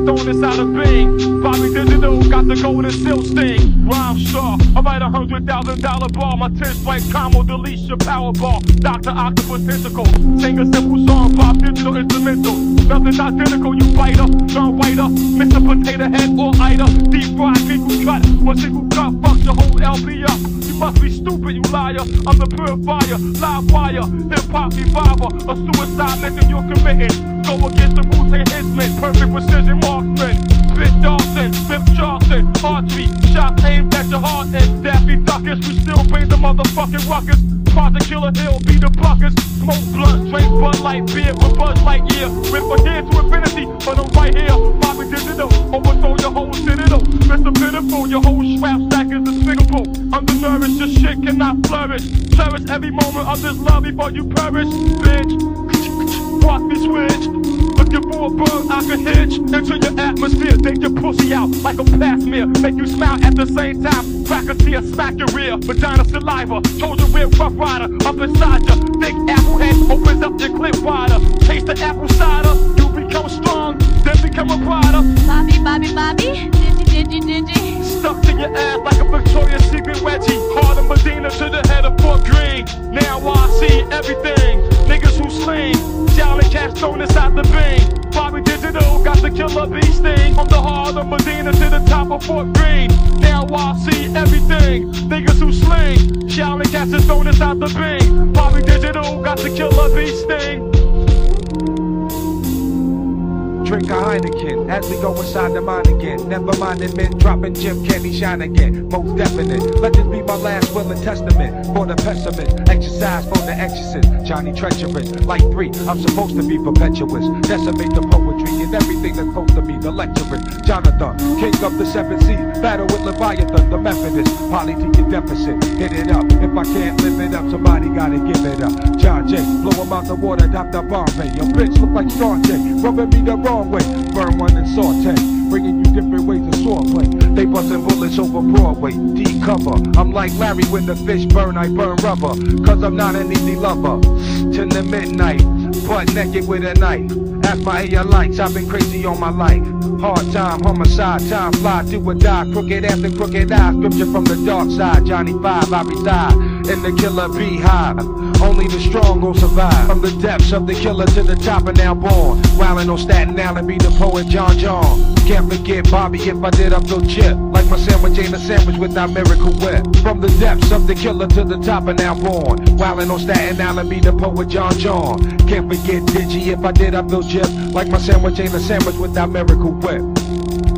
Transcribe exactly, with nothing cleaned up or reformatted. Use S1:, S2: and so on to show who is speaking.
S1: stone inside a bean. Bobby Digital got the golden seal sting. Rhyme star, I write a hundred thousand dollar bar. My ten strike combo deletes your power bar. Doctor Octopus Tentacle, sing a simple song, pop digital instrumental. Nothing's identical, you fighter, John Whiter, Mister Potato Head or Ida. Deep fried single cut, one single cut, fuck the whole L B up. You must be stupid, you liar. I'm the purifier, live wire, hip hop reviver. A suicide mission you're committing. Go against the Wu-Tang Hitman, perfect precision marksman. Spit Dawson, Smith Charleston, archery, shots aimed at your heart and Daffy Duckers. We still bring the motherfucking ruckus. Project Killer Hill, be the buckers. Smoke blunt, drink Bud Light beer with Buzz Lightyear. Rip from here to infinity, but I'm right here. Bobby Digital, overthrow your whole citadel. Mister Pitiful, your whole strap stack is despicable. Undernourished, your shit cannot flourish. Cherish every moment of this love before you perish, bitch. Watch me switch. Looking for a bird I can hitch into your atmosphere. Take your pussy out like a plasmir. Make you smile at the same time. Crack a tear, smack your rear. Vagina saliva. Told you we're rough rider. Up inside ya. Thick apple head opens up your clip wider. Taste the apple cider. You become strong, then become a rider.
S2: Bobby, Bobby, Bobby. Digi, digi, digi.
S1: Stuck to your ass like a Victoria's Secret wedgie. Hard of Medina to the head of Fort Greene. Now I see everything. Niggas who sling. Jolly cats thrown inside the beam. Bobby Digital got the killer bee sting. From the heart of Medina to the top of Fort Greene. Now I see everything. Niggas who sling. Jolly cats is thrown inside the beam. Bobby Digital got the killer bee sting.
S3: Drink a Heineken as we go inside the mine again. Never mind the men dropping Jim Kenny shine again. Most definite. Let this be my last will and testament for the pessimist. Exercise for the exorcist. Johnny treacherous. Like three, I'm supposed to be perpetuous. Decimate the poetry and everything that's close to me. The lecturist. Jonathan, king of the seven seas. Battle with Leviathan, the Methodist. Poly to your deficit. Hit it up. If I can't live it up, somebody gotta give it up. John Jay, blow him out the water, Doctor Bombay. Your bitch look like Strong J. Rubbing me the wrong way, burn one and saute, bringing you different ways of swordplay. They bustin' bullets over Broadway, D cover. I'm like Larry when the fish burn, I burn rubber. Cause I'm not an easy lover. Till the midnight, butt naked with a knife. Ask my A lights, I've been crazy all my life. Hard time, homicide, time fly, do or die. Crooked after crooked eye, scripture from the dark side. Johnny Five, I reside in the killer beehive. Only the strong gon' survive. From the depths of the killer to the top and now born. Wildin' on Staten Island, be the poet John John. Can't forget Bobby, if I did I feel chip. Like my sandwich ain't a sandwich without Miracle Whip. From the depths of the killer to the top and now born. Wildin' on Staten Island, be the poet John John. Can't forget Digi, if I did I feel chip. Like my sandwich ain't a sandwich without Miracle Whip.